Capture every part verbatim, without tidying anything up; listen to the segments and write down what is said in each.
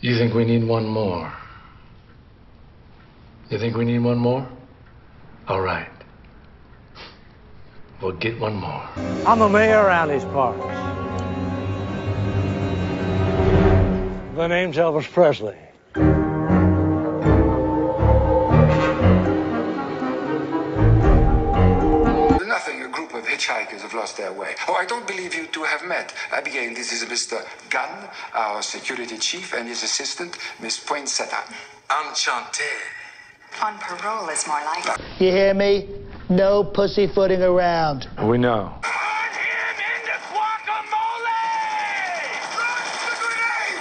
You think we need one more? You think we need one more? All right. We'll get one more. I'm a mayor around these parts. The name's Elvis Presley. Nothing, a group of hitchhikers have lost their way. Oh, I don't believe you two have met. Abigail, this is Mister Gunn, our security chief, and his assistant, Miss Poinsetta. Enchanté. On parole is more like it. You hear me? No pussyfooting around. We know. Put him in the guacamole! Launch the grenade!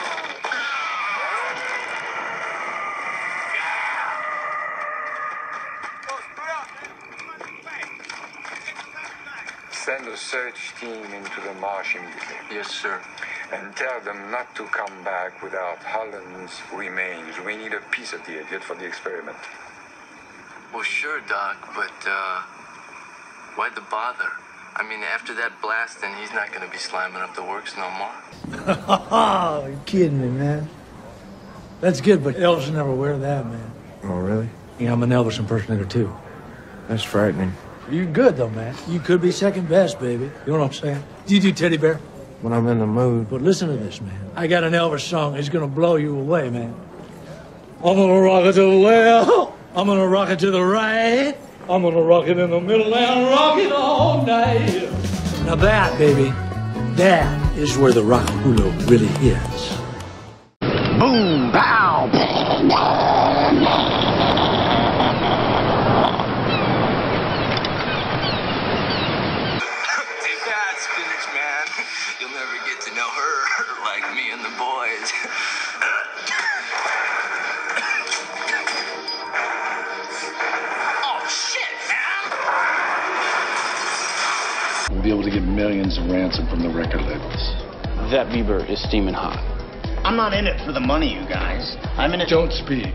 Send a search team into the marsh immediately. Yes, sir. And tell them not to come back without Holland's remains. We need a piece of the idiot for the experiment. Well, sure, Doc, but, uh, why the bother? I mean, after that blasting, he's not gonna be slamming up the works no more. Oh, you're kidding me, man. That's good, but Elvis never wear that, man. Oh, really? Yeah, I'm an Elvis impersonator, too. That's frightening. You're good, though, man. You could be second best, baby. You know what I'm saying? Do you do Teddy Bear? When I'm in the mood. But listen to this, man. I got an Elvis song. It's gonna blow you away, man. I'm gonna rock it to the left. I'm gonna rock it to the right. I'm gonna rock it in the middle and rock it all night. Now that, baby, that is where the rock-a-hula really is. Boom, pow. Take that, spinach man. You'll never get to know her like me and the boys. Oh, shit, man! We'll be able to get millions of ransom from the record labels. That Bieber is steaming hot. I'm not in it for the money, you guys. I'm in it. Don't speak.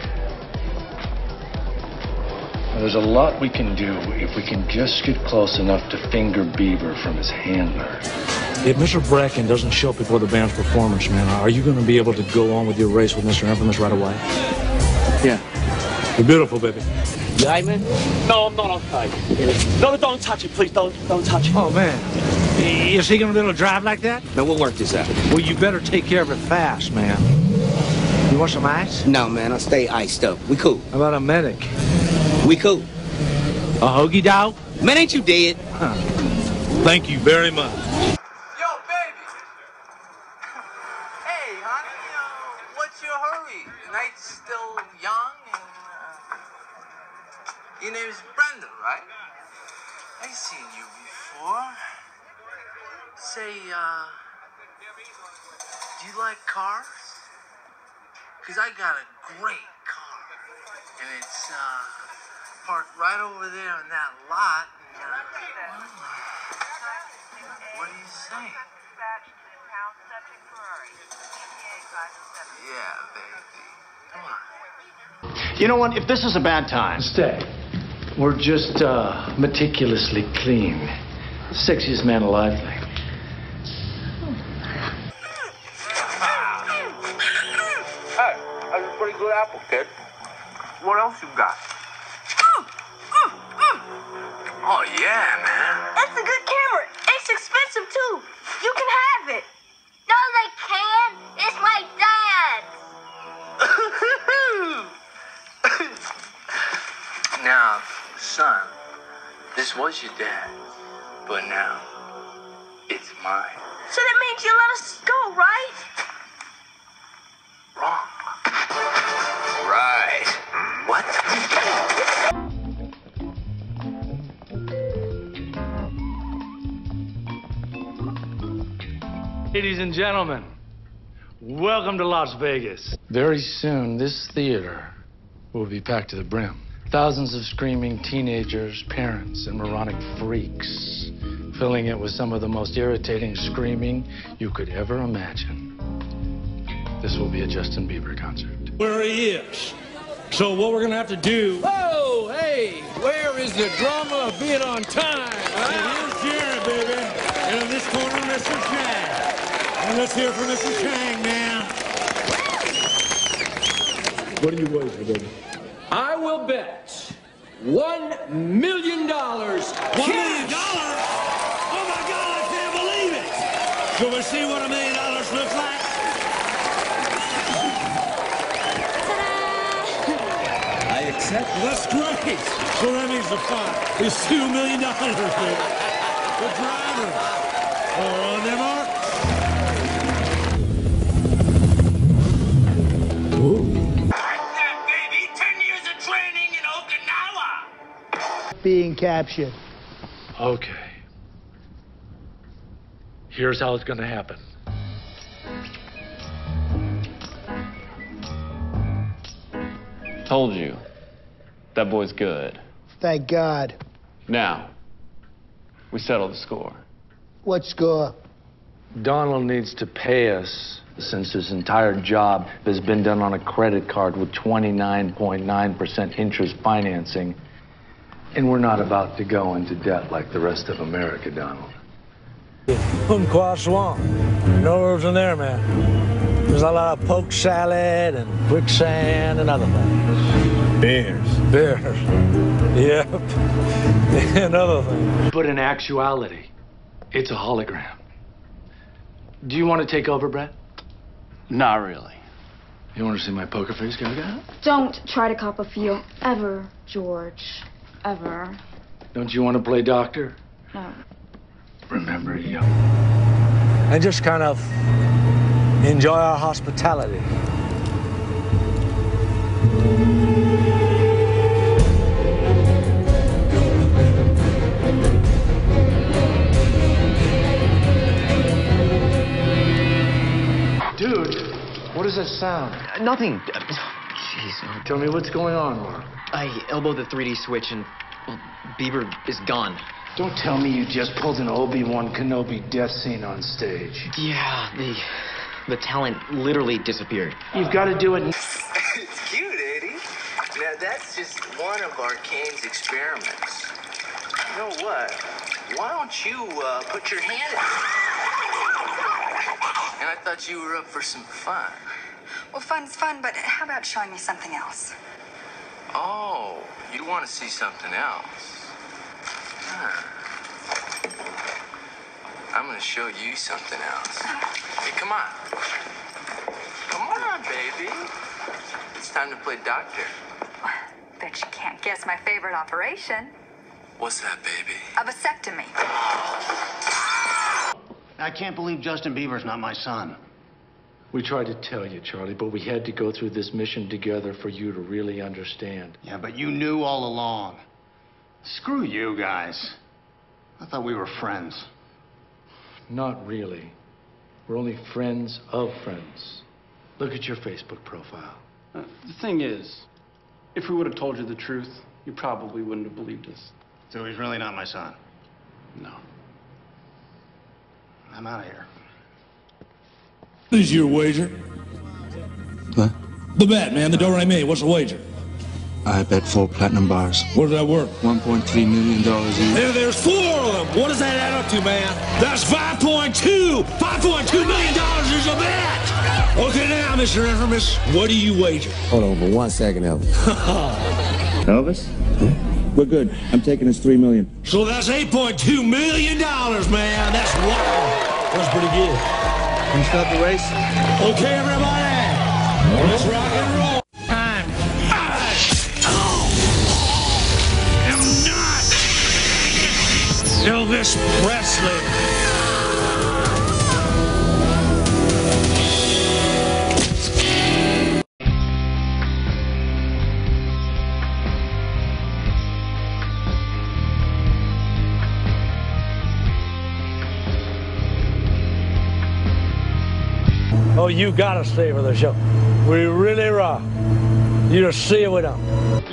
There's a lot we can do if we can just get close enough to finger Bieber from his handler. If Mister Bracken doesn't show up before the band's performance, man, are you going to be able to go on with your race with Mister Infamous right away? Yeah. You're beautiful, baby. You alright, man? No, I'm not okay. No, don't touch it, please. Don't, don't touch it. Oh, man. Is he going to be able to drive like that? Now, what work is that? Well, you better take care of it fast, man. You want some ice? No, man, I'll stay iced up. We cool. How about a medic? We cool. A hoagie dog? Man, ain't you dead? Huh. Thank you very much. Yo, baby! Hey, honey, uh, what's your hurry? The night's still young and, uh, your name's Brenda, right? I've seen you before. Say, uh, do you like cars? Cause I got a great car, and it's, uh, parked right over there in that lot, and, uh, what do you say? Yeah, baby. Come on. You know what? If this is a bad time. Stay. We're just, uh, meticulously clean. Sexiest man alive thing. Hey, that's a pretty good apple, kid. What else you got? Oh, yeah, man. That's a good camera. It's expensive, too. You can have it. No, they can't. It's my dad's. Now, son, this was your dad, but now it's mine. So that means you let us go, right? Wrong. Right. What? Ladies and gentlemen, welcome to Las Vegas. Very soon, this theater will be packed to the brim. Thousands of screaming teenagers, parents, and moronic freaks, filling it with some of the most irritating screaming you could ever imagine. This will be a Justin Bieber concert. Where he is. So what we're going to have to do... Oh, hey, where is the drama of being on time? Here's Jared, baby. And in this corner, Mister Chang. And let's hear from Mister Chang now. What do you wager, baby? I will bet one million dollars. One million dollars? Oh my God, I can't believe it! You ever see what a million dollars looks like? I accept. Well, that's great. So that means the fight is two million dollars, baby. The driver. All on their mark. Being captured. Okay. Here's how it's going to happen. Told you. That boy's good. Thank God. Now, we settle the score. What score? Donald needs to pay us since his entire job has been done on a credit card with twenty-nine point nine percent interest financing. And we're not about to go into debt like the rest of America, Donald. Un croissant. No herbs in there, man. There's a lot of poke salad and quicksand and other things. Bears. Bears. Yep. And other things. But in actuality, it's a hologram. Do you want to take over, Brett? Not really. You want to see my poker face, Gaga? Don't try to cop a feel ever, George. Ever. Don't you want to play doctor? No. Remember, you. And just kind of enjoy our hospitality. Dude, what does that sound? Uh, nothing. Uh, Jeez. Tell me what's going on, Mark. I elbowed the three D switch and, well, Bieber is gone. Don't tell me you just pulled an Obi-Wan Kenobi death scene on stage. Yeah, the the talent literally disappeared. You've got to do it. It's cute, Eddie. Now, that's just one of Arcane's experiments. You know what? Why don't you uh, put your hand in? And I thought you were up for some fun. Well, fun's fun, but how about showing me something else? Oh, you want to see something else? Huh. I'm going to show you something else. Hey, come on. Come on, baby. It's time to play doctor. Bet you can't guess my favorite operation. What's that, baby? A vasectomy. I can't believe Justin Bieber's not my son. We tried to tell you, Charlie, but we had to go through this mission together for you to really understand. Yeah, but you knew all along. Screw you guys. I thought we were friends. Not really. We're only friends of friends. Look at your Facebook profile. Uh, the thing is, if we would have told you the truth, you probably wouldn't have believed us. So he's really not my son? No. I'm out of here. What is your wager? What? The bet, man. The do-re-mi. What's the wager? I bet four platinum bars. What does that work? one point three million dollars each. There, there's four of them. What does that add up to, man? That's five point two. five point two million dollars is a bet. Okay, now, Mister Infamous, what do you wager? Hold on for one second, Elvis. Elvis? We're good. I'm taking this three million. So that's eight point two million dollars, man. That's wild. That's pretty good. Can you start the race? Okay, everybody. Let's rock and roll. Time. I'm not Elvis Presley. Oh, you gotta stay for the show. We really rock. You just see it, we don't.